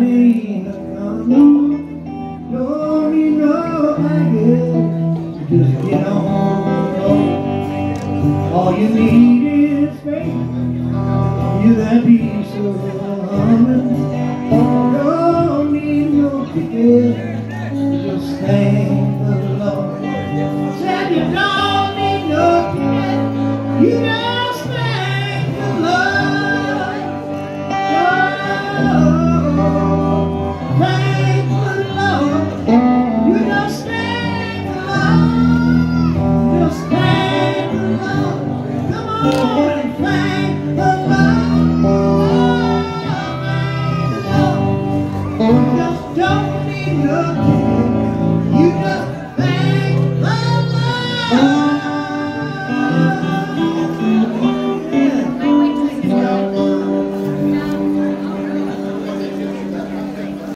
ain't a condo, don't need no baggage, just get on the road. All you need is faith, you that piece of humming, don't need no ticket.